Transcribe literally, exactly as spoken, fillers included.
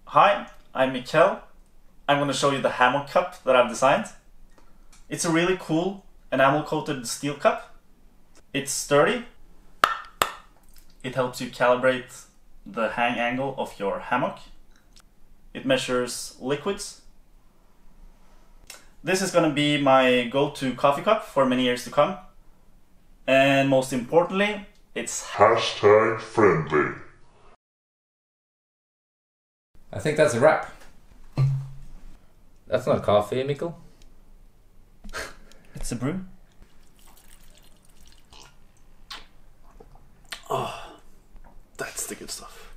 Hi, I'm Mikkel. I'm going to show you the Hammock cup that I've designed. It's a really cool enamel-coated steel cup. It's sturdy. It helps you calibrate the hang angle of your hammock. It measures liquids. This is going to be my go-to coffee cup for many years to come. And most importantly, it's hashtag friendly. I think that's a wrap. That's not coffee, Mikkel. It's a brew. Oh, that's the good stuff.